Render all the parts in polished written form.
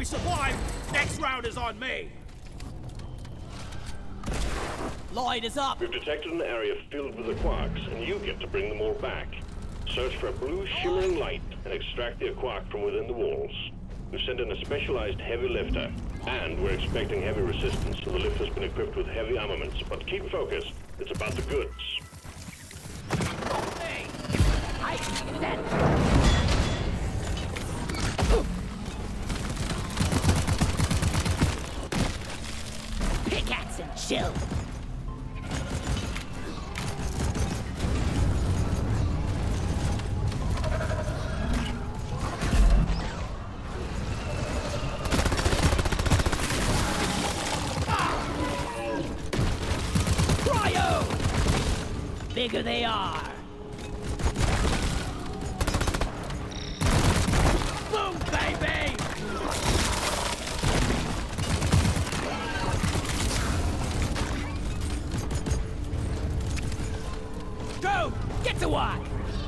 we survive, next round is on me! Light is up! We've detected an area filled with the quarks, and you get to bring them all back. Search for a blue shimmering light and extract the quark from within the walls. We've sent in a specialized heavy lifter, and we're expecting heavy resistance, so the lifter's been equipped with heavy armaments. But keep focused, it's about the goods. Hey! I can do that! Pickaxe and chill! Bigger they are. Boom, baby! Go! Get to work!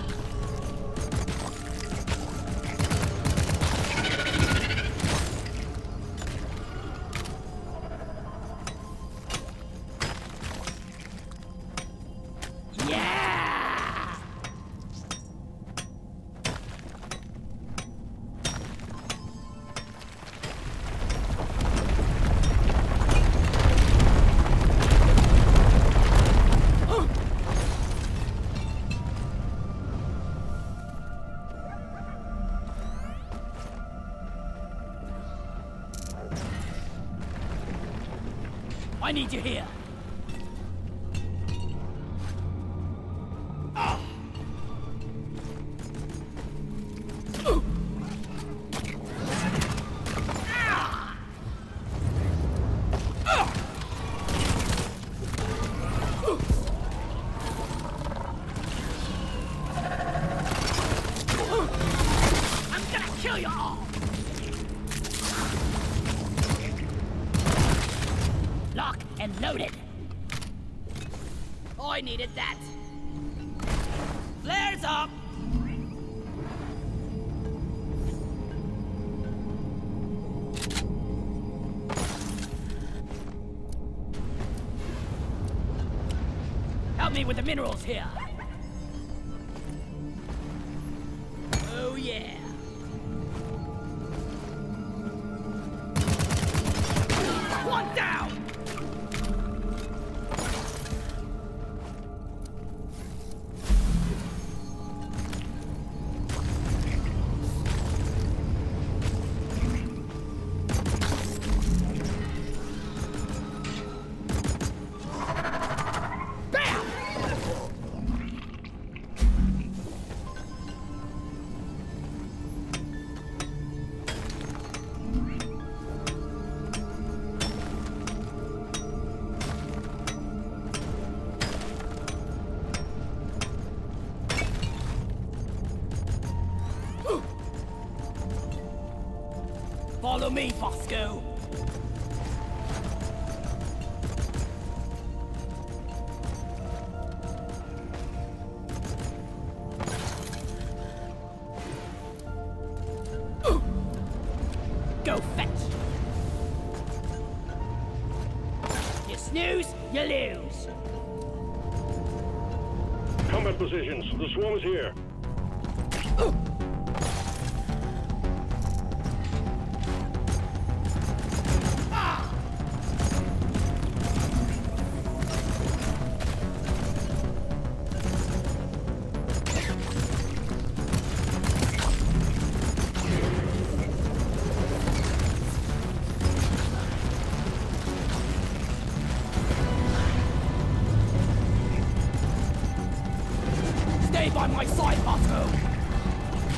I need you here. I'm gonna kill you all. Lock and loaded. I needed that. Flares up. Help me with the minerals here. Oh yeah. One down. Follow me, Bosco! Go fetch! You snooze, you lose! Combat positions, the swarm is here. Stay by my side, Bosco!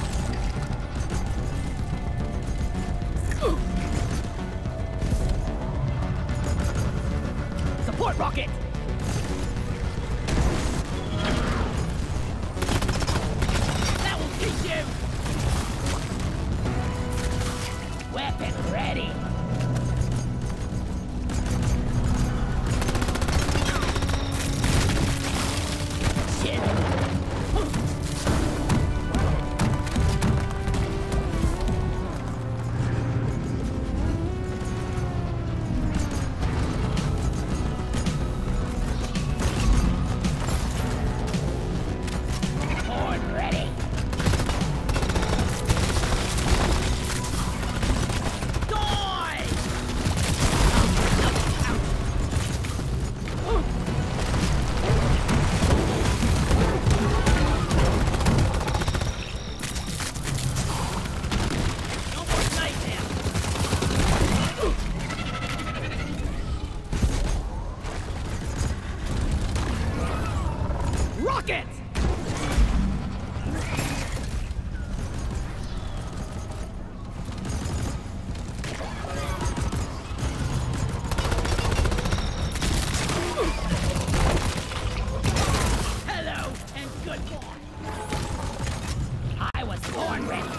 Born ready.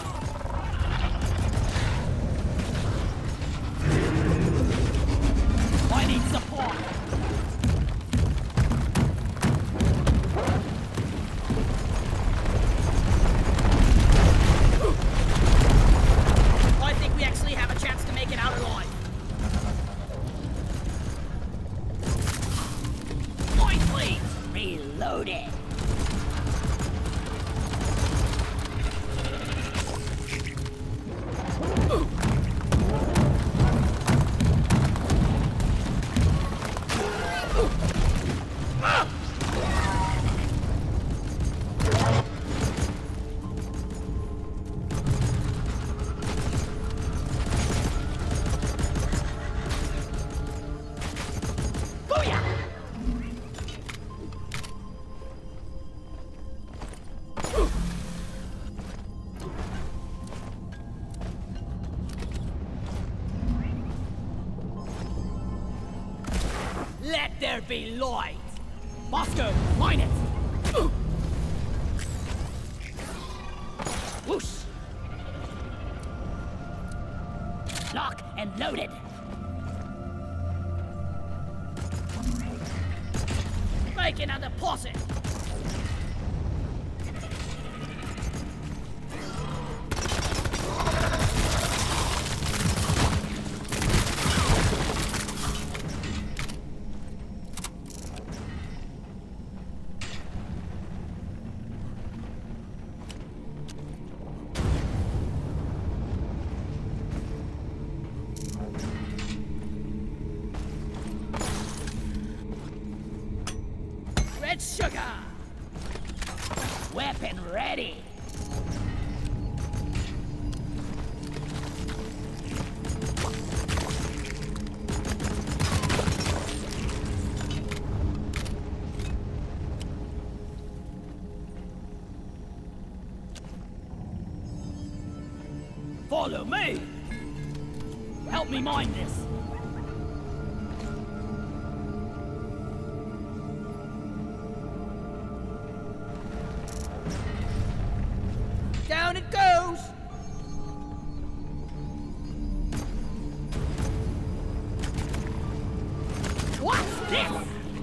I need support. I think we actually have a chance to make it out alive. Point please. Reloaded. Let there be light! Bosco, mine it! Whoosh! Lock and loaded! Make another deposit! Red sugar! Weapon ready! Follow me! Help me mine this! Down it goes! What's this?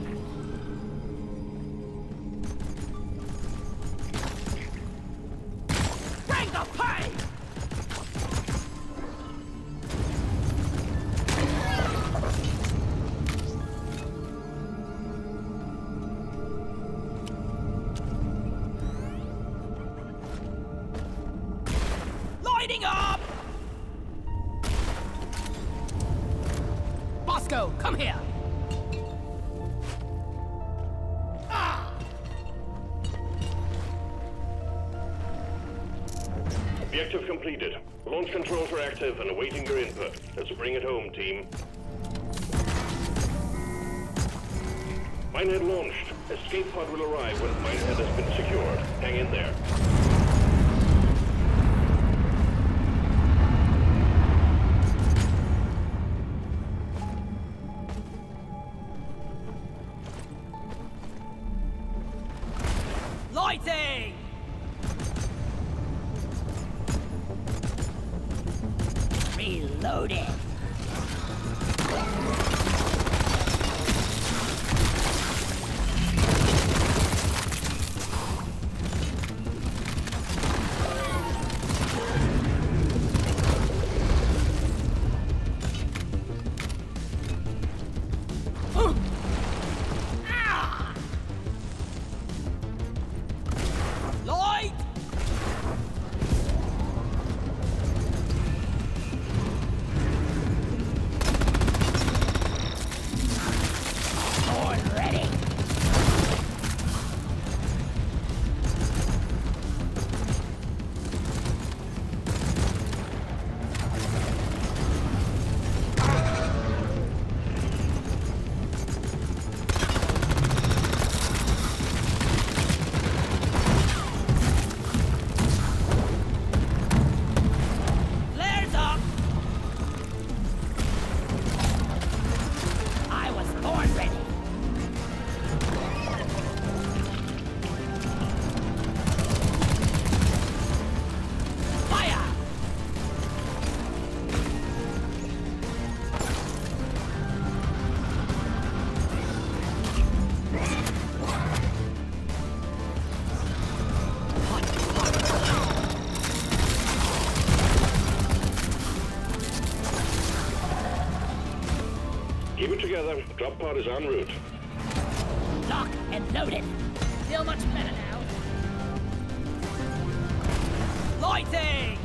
Bring the pain! Lighting up! Bosco, come here! Ah! Objective completed. Launch controls are active and awaiting your input. Let's bring it home, team. Minehead launched. Escape pod will arrive when Minehead has been secured. Hang in there. Lighting! Reloading! Ah! Light! together. Drop pod is en route. Lock and load it. Feel much better now. Lighting!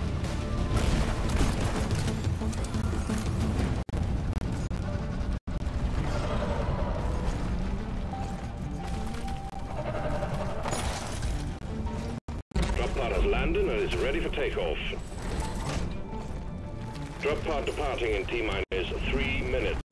Drop pod has landed and is ready for takeoff. Drop pod departing in T-minus 3 minutes.